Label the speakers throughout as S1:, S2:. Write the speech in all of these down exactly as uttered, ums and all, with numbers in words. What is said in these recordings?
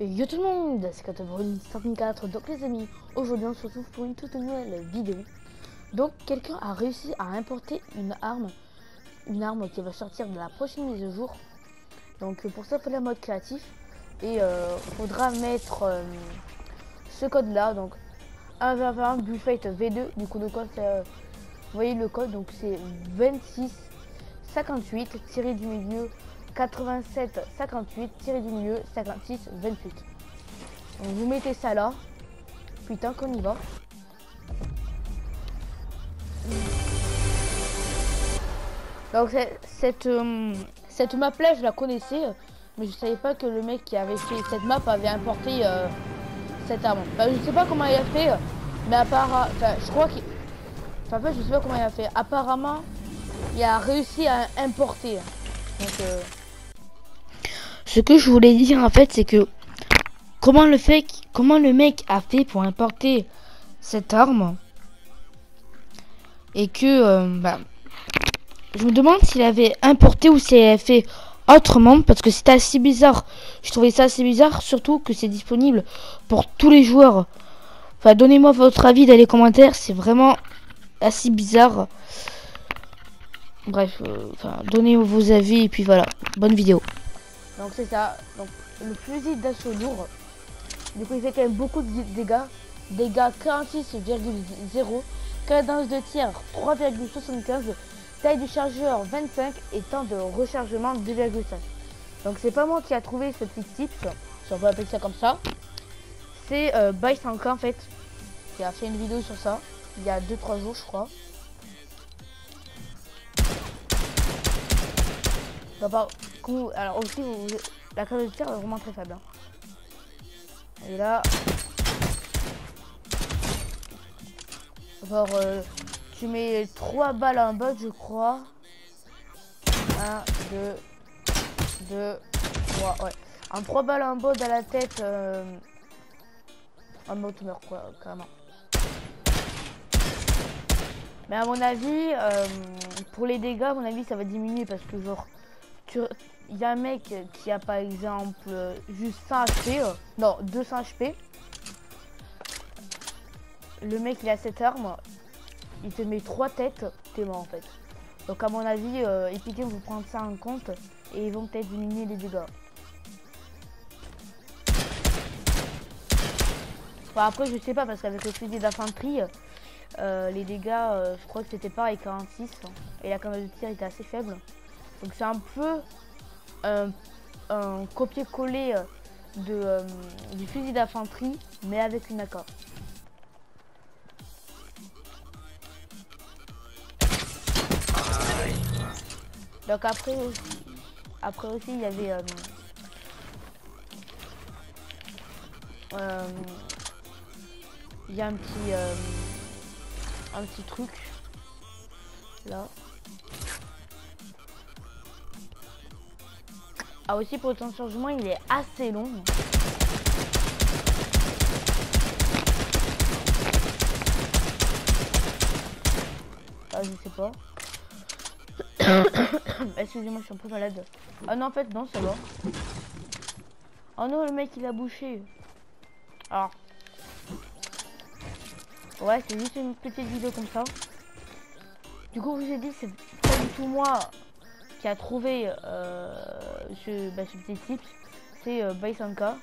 S1: Yo tout le monde, c'est Catbrune cent quatre. Donc les amis, aujourd'hui on se retrouve pour une toute nouvelle vidéo. Donc quelqu'un a réussi à importer une arme, une arme qui va sortir de la prochaine mise à jour. Donc pour ça il faut la mode créatif et euh, faudra mettre euh, ce code là, donc un vingt vingt Bullfight V deux. Du coup le code c'est, euh, vous voyez le code, donc c'est vingt-six cinquante-huit tiré du milieu quatre-vingt-sept cinquante-huit tiré du milieu cinquante-six vingt-huit. Donc vous mettez ça là. Putain qu'on y va. Donc cette euh, cette map là je la connaissais, mais je savais pas que le mec qui avait fait cette map avait importé euh, cette arme. Enfin, je sais pas comment il a fait, mais apparemment, enfin je crois qu'il, enfin, en fait je sais pas comment il a fait. Apparemment il a réussi à importer. Donc euh... ce que je voulais dire en fait, c'est que comment le fait, comment le mec a fait pour importer cette arme et que euh, bah, je me demande s'il avait importé ou s'il avait fait autrement, parce que c'était assez bizarre. Je trouvais ça assez bizarre, surtout que c'est disponible pour tous les joueurs. Enfin, donnez-moi votre avis dans les commentaires, c'est vraiment assez bizarre. Bref, euh, enfin, donnez vos avis et puis voilà, bonne vidéo. Donc c'est ça, donc le fusil d'assaut lourd, du coup il fait quand même beaucoup de dégâts, dégâts quarante-six virgule zéro, cadence de tir trois virgule soixante-quinze, taille du chargeur vingt-cinq et temps de rechargement deux virgule cinq. Donc c'est pas moi qui a trouvé ce petit tips, si on peut appeler ça comme ça, c'est euh, Bysanka en fait, qui a fait une vidéo sur ça, il y a deux trois jours je crois. Alors aussi, vous, la cadence de tir est vraiment très faible. Hein. Et là, genre, euh, tu mets trois balles en bot, je crois. un, deux, deux, trois, ouais. En trois balles en bot à la tête, euh, en mode tu meurs quoi, carrément. Mais à mon avis, euh, pour les dégâts, à mon avis, ça va diminuer parce que genre, il y a un mec qui a par exemple juste cent H P, euh, non deux cents H P. Le mec il a cette arme, il te met trois têtes, t'es mort en fait. Donc à mon avis, euh, Epic Games vous prendre ça en compte et ils vont peut-être diminuer les dégâts. Enfin, après je sais pas parce qu'avec le fusil d'infanterie, euh, les dégâts, euh, je crois que c'était pareil quarante-six et la cadence de tir était assez faible. Donc c'est un peu un, un copier-coller de euh, du fusil d'infanterie mais avec une A K. Donc après aussi, après aussi il y avait euh, euh, il y a un petit euh, un petit truc là. Ah aussi pour le temps de chargement il est assez long. Ah je sais pas. Excusez-moi je suis un peu malade. Ah non en fait non ça va. Oh non le mec il a bouché. Alors. Ouais c'est juste une petite vidéo comme ça. Du coup je vous ai dit c'est pas du tout moi qui a trouvé euh, ce, bah, ce petit tips, c'est euh, Bysanka.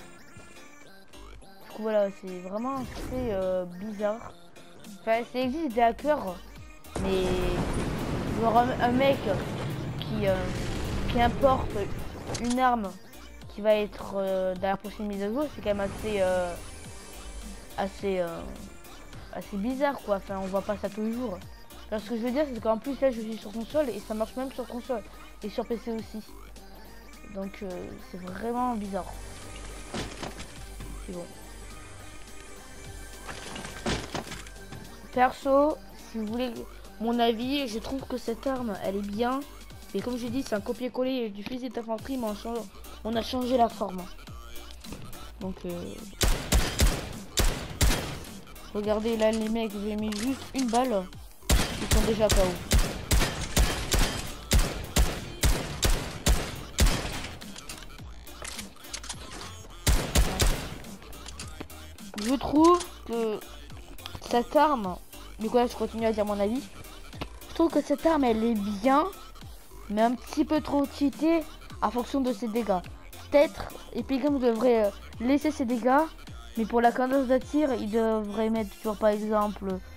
S1: Du coup voilà, c'est vraiment très euh, bizarre. Enfin, ça existe des hackers, mais genre un, un mec qui, euh, qui importe une arme qui va être euh, dans la prochaine mise à jour, c'est quand même assez euh, assez euh, assez bizarre quoi. Enfin, on voit pas ça tous les jours. Alors ce que je veux dire c'est qu'en plus là je suis sur console et ça marche même sur console et sur P C aussi. Donc euh, c'est vraiment bizarre. C'est bon. Perso, si vous voulez mon avis, je trouve que cette arme elle est bien. Mais comme je dis c'est un copier-coller du fusil d'infanterie mais on, change, on a changé la forme. Donc euh... regardez là les mecs, j'ai mis juste une balle. Ils sont déjà K O. je trouve que cette arme, du coup là je continue à dire mon avis, je trouve que cette arme elle est bien, mais un petit peu trop cheatée en fonction de ses dégâts. Peut-être Epic Games devrait euh, laisser ses dégâts, mais pour la cadence de tir, il devrait mettre sur par exemple euh,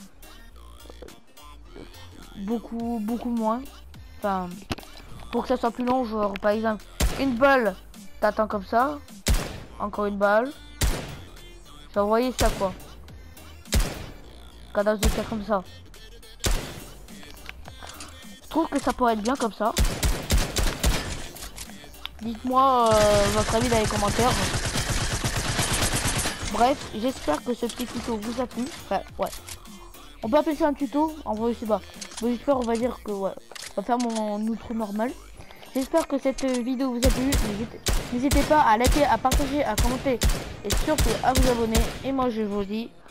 S1: beaucoup beaucoup moins. Enfin, pour que ça soit plus long, genre par exemple une balle, t'attends comme ça, encore une balle. Genre, vous voyez ça quoi. Cadence de tir comme ça. Je trouve que ça pourrait être bien comme ça. Dites-moi euh, votre avis dans les commentaires. Bref, j'espère que ce petit tuto vous a plu. Enfin, ouais. On peut appeler ça un tuto. En vrai, je sais pas. Mais j'espère, on va dire que ouais. On va faire mon outro normal. J'espère que cette vidéo vous a plu. N'hésitez pas à liker, à partager, à commenter et surtout à vous abonner. Et moi, je vous dis